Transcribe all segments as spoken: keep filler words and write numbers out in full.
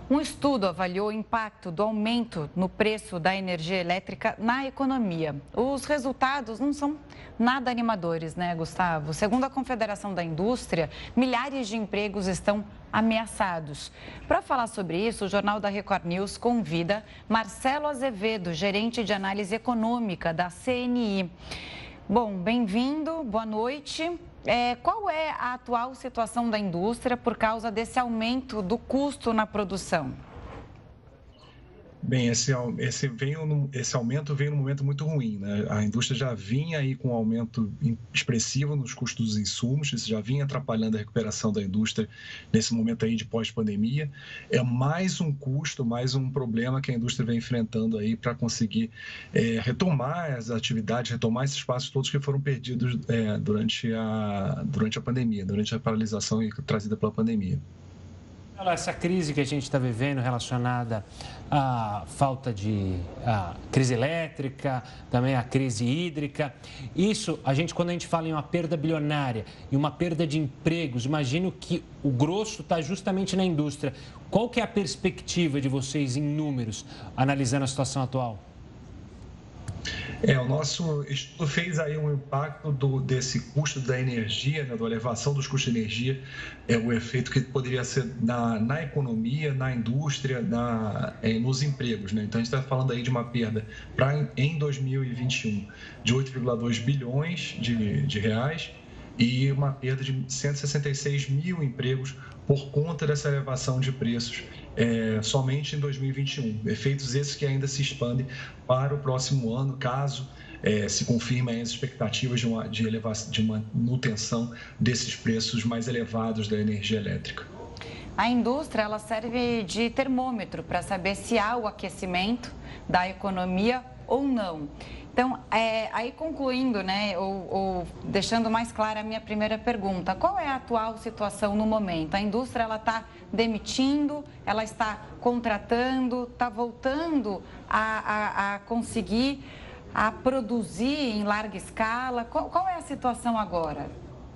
Um estudo avaliou o impacto do aumento no preço da energia elétrica na economia. Os resultados não são nada animadores, né, Gustavo? Segundo a Confederação da Indústria, milhares de empregos estão ameaçados. Para falar sobre isso, o Jornal da Record News convida Marcelo Azevedo, gerente de análise econômica da C N I. Bom, bem-vindo, boa noite. É, qual é a atual situação da indústria por causa desse aumento do custo na produção? Bem, esse, esse, veio, esse aumento veio num momento muito ruim, né? A indústria já vinha aí com um aumento expressivo nos custos dos insumos, isso já vinha atrapalhando a recuperação da indústria nesse momento aí de pós-pandemia. É mais um custo, mais um problema que a indústria vem enfrentando aí para conseguir é, retomar as atividades, retomar esses espaços todos que foram perdidos é, durante, a, durante a pandemia, durante a paralisação trazida pela pandemia. Essa crise que a gente está vivendo relacionada à falta de à crise elétrica, também à crise hídrica, isso, a gente, quando a gente fala em uma perda bilionária e uma perda de empregos, imagino que o grosso está justamente na indústria. Qual que é a perspectiva de vocês em números, analisando a situação atual? É, o nosso estudo fez aí um impacto do, desse custo da energia, né, da elevação dos custos de energia, é o efeito que poderia ser na, na economia, na indústria, na, é, nos empregos, né? Então, a gente está falando aí de uma perda pra, em dois mil e vinte e um de oito vírgula dois bilhões de, de reais e uma perda de cento e sessenta e seis mil empregos por conta dessa elevação de preços é, somente em dois mil e vinte e um. Efeitos esses que ainda se expandem para o próximo ano, caso é, se confirmem as expectativas de uma, de, elevação, de uma manutenção desses preços mais elevados da energia elétrica. A indústria ela serve de termômetro para saber se há o aquecimento da economia ou não. Então, é, aí concluindo, né, ou, ou deixando mais clara a minha primeira pergunta, qual é a atual situação no momento? A indústria ela está demitindo, ela está contratando, está voltando a, a, a conseguir a produzir em larga escala? Qual, qual é a situação agora?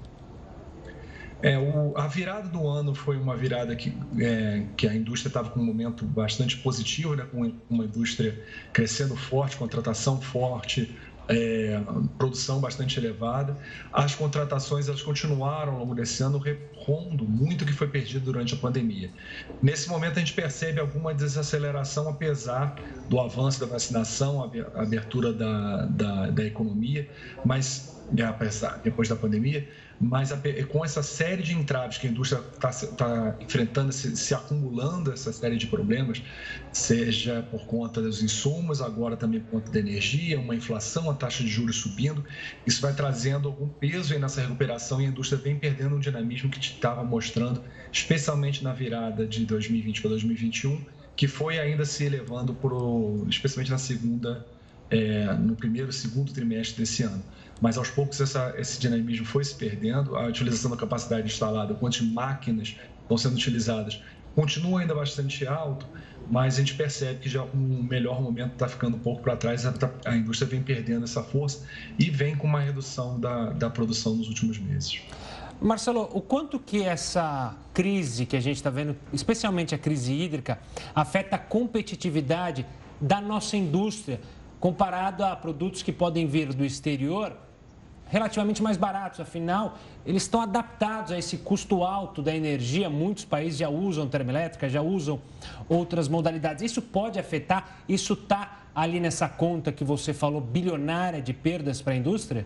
É, o, a virada do ano foi uma virada que, é, que a indústria estava com um momento bastante positivo, né, com uma indústria crescendo forte, contratação forte, é, produção bastante elevada. As contratações elas continuaram ao longo desse ano repondo muito o que foi perdido durante a pandemia. Nesse momento a gente percebe alguma desaceleração, apesar do avanço da vacinação, a abertura da, da, da economia, mas apesar, depois da pandemia, mas com essa série de entraves que a indústria está tá enfrentando, se, se acumulando essa série de problemas, seja por conta dos insumos, agora também por conta da energia, uma inflação, a taxa de juros subindo, isso vai trazendo algum peso aí nessa recuperação e a indústria vem perdendo um dinamismo que estava mostrando, especialmente na virada de dois mil e vinte para dois mil e vinte e um, que foi ainda se elevando, por, especialmente na segunda, é, no primeiro e segundo trimestre desse ano. Mas aos poucos essa, esse dinamismo foi se perdendo, a utilização da capacidade instalada, quantas máquinas estão sendo utilizadas, continua ainda bastante alto, mas a gente percebe que já um melhor momento está ficando um pouco para trás, a, a indústria vem perdendo essa força e vem com uma redução da, da produção nos últimos meses. Marcelo, o quanto que essa crise que a gente está vendo, especialmente a crise hídrica, afeta a competitividade da nossa indústria, comparado a produtos que podem vir do exterior, relativamente mais baratos, afinal, eles estão adaptados a esse custo alto da energia. Muitos países já usam termoelétrica, já usam outras modalidades. Isso pode afetar? Isso está ali nessa conta que você falou, bilionária de perdas para a indústria?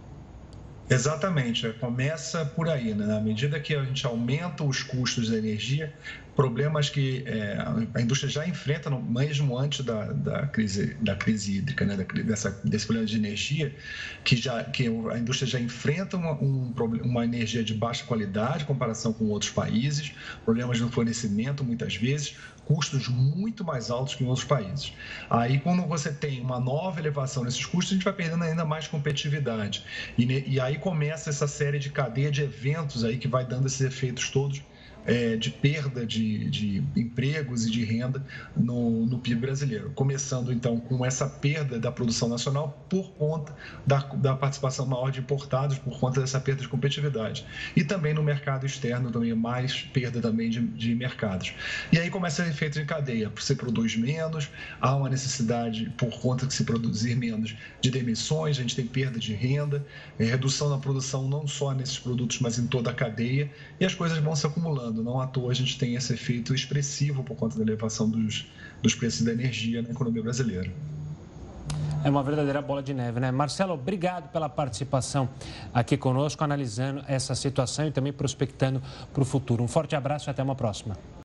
Exatamente, começa por aí, né? Na medida que a gente aumenta os custos da energia, problemas que é, a indústria já enfrenta mesmo antes da, da, crise, da crise hídrica, né? da, dessa, desse problema de energia, que, já, que a indústria já enfrenta uma, um, uma energia de baixa qualidade em comparação com outros países, problemas no fornecimento muitas vezes, custos muito mais altos que em outros países. Aí, quando você tem uma nova elevação nesses custos, a gente vai perdendo ainda mais competitividade. E, e aí começa essa série de cadeia de eventos aí que vai dando esses efeitos todos é, de perda de, de empregos e de renda no, no P I B brasileiro. Começando, então, com essa perda da produção nacional por conta da, da participação maior de importados, por conta dessa perda de competitividade. E também no mercado externo, também mais perda também de, de mercados. E aí começa o efeito em cadeia. Você produz menos, há uma necessidade, por conta de se produzir menos, de demissões, a gente tem perda de renda, é, redução na produção não só nesses produtos, mas em toda a cadeia, e as coisas vão se acumulando. Não à toa a gente tem esse efeito expressivo por conta da elevação dos, dos preços da energia na economia brasileira. É uma verdadeira bola de neve, né? Marcelo, obrigado pela participação aqui conosco, analisando essa situação e também prospectando para o futuro. Um forte abraço e até uma próxima.